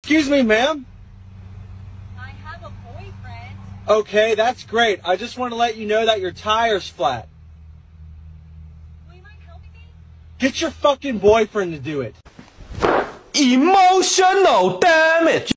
Excuse me, ma'am? I have a boyfriend. Okay, that's great. I just want to let you know that your tire's flat. Will you mind helping me? Get your fucking boyfriend to do it. Emotional damage.